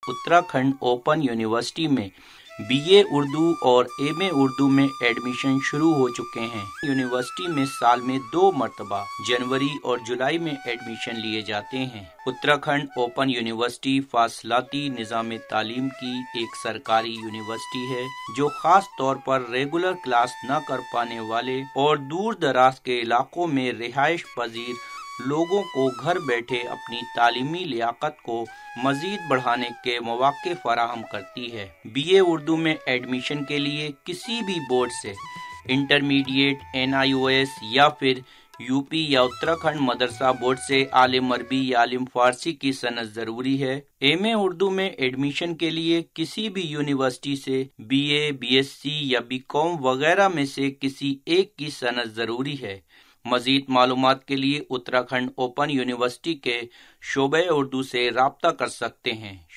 Uttarakhand open university में BA Urdu और MA Urdu में एडमिशन शुरू हो चुके हैं। यूनिवर्सिटी में साल में 2 मरतबा जनवरी और जुलाई में एडमिशन लिए जाते हैं। उत्तराखंड ओपन यूनिवर्सिटी फासलाती निज़ाम तालीम की एक सरकारी यूनिवर्सिटी है जो खास तौर पर रेगुलर क्लास न कर पाने वाले और दूर दराज के इलाकों में रिहाइश पजीर लोगों को घर बैठे अपनी तालीमी लियाकत को मजीद बढ़ाने के मौके फराहम करती है। BA उर्दू में एडमिशन के लिए किसी भी बोर्ड से इंटरमीडिएट, NIOS या फिर UP या उत्तराखंड मदरसा बोर्ड से आलिम अरबी या आलिम फारसी की सनद जरूरी है। MA उर्दू में एडमिशन के लिए किसी भी यूनिवर्सिटी से BA, BSc या BCom वगैरह में से किसी एक की सनद जरूरी है। मजीद मालूमात के लिए उत्तराखंड ओपन यूनिवर्सिटी के शोबे उर्दू से राब्ता कर सकते हैं।